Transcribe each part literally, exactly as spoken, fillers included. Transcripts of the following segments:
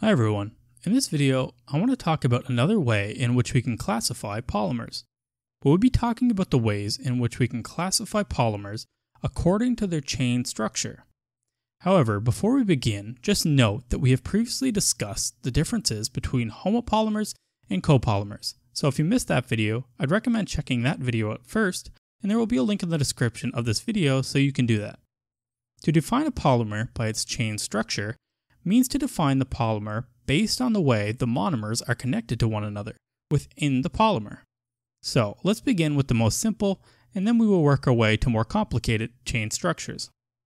Hi everyone, in this video I want to talk about another way in which we can classify polymers. We'll be talking about the ways in which we can classify polymers according to their chain structure. However, before we begin, just note that we have previously discussed the differences between homopolymers and copolymers. So if you missed that video, I'd recommend checking that video out first, and there will be a link in the description of this video so you can do that. To define a polymer by its chain structure means to define the polymer based on the way the monomers are connected to one another within the polymer. So let's begin with the most simple, and then we will work our way to more complicated chain structures.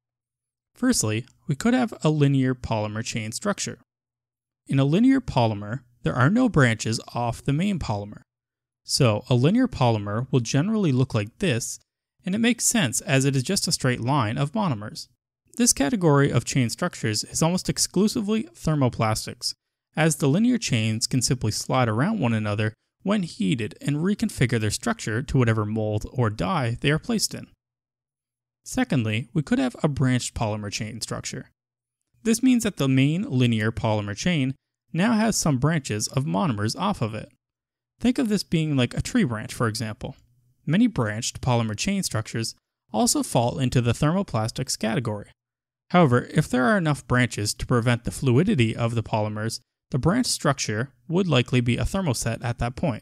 Firstly, we could have a linear polymer chain structure. In a linear polymer, there are no branches off the main polymer. So a linear polymer will generally look like this, and it makes sense as it is just a straight line of monomers. This category of chain structures is almost exclusively thermoplastics, as the linear chains can simply slide around one another when heated and reconfigure their structure to whatever mold or dye they are placed in. Secondly, we could have a branched polymer chain structure. This means that the main linear polymer chain now has some branches of monomers off of it. Think of this being like a tree branch, for example. Many branched polymer chain structures also fall into the thermoplastics category. However, if there are enough branches to prevent the fluidity of the polymers, the branch structure would likely be a thermoset at that point.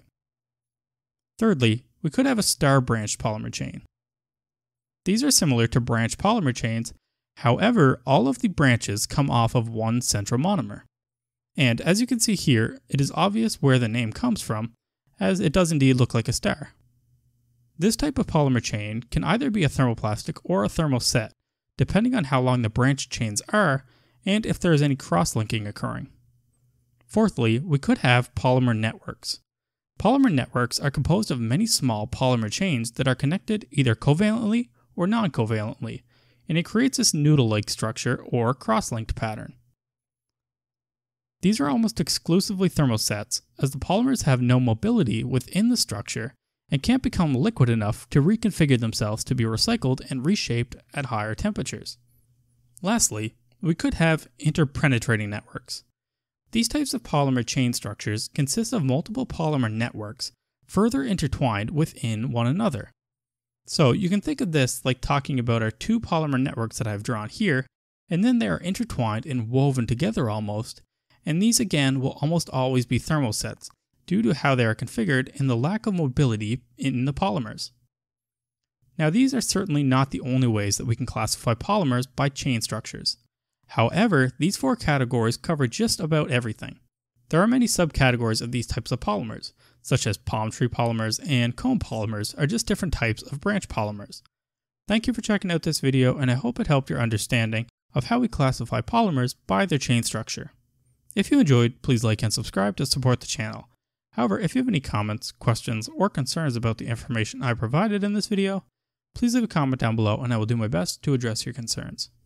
Thirdly, we could have a star-branched polymer chain. These are similar to branched polymer chains, however, all of the branches come off of one central monomer. And as you can see here, it is obvious where the name comes from, as it does indeed look like a star. This type of polymer chain can either be a thermoplastic or a thermoset, depending on how long the branch chains are and if there is any cross-linking occurring. Fourthly, we could have polymer networks. Polymer networks are composed of many small polymer chains that are connected either covalently or non-covalently, and it creates this noodle-like structure or cross-linked pattern. These are almost exclusively thermosets, as the polymers have no mobility within the structure and can't become liquid enough to reconfigure themselves to be recycled and reshaped at higher temperatures. Lastly, we could have interpenetrating networks. These types of polymer chain structures consist of multiple polymer networks further intertwined within one another. So you can think of this like talking about our two polymer networks that I've drawn here, and then they are intertwined and woven together almost, and these again will almost always be thermosets, due to how they are configured and the lack of mobility in the polymers. Now, these are certainly not the only ways that we can classify polymers by chain structures. However, these four categories cover just about everything. There are many subcategories of these types of polymers, such as palm tree polymers and cone polymers are just different types of branch polymers. Thank you for checking out this video, and I hope it helped your understanding of how we classify polymers by their chain structure. If you enjoyed, please like and subscribe to support the channel. However, if you have any comments, questions, or concerns about the information I provided in this video, please leave a comment down below and I will do my best to address your concerns.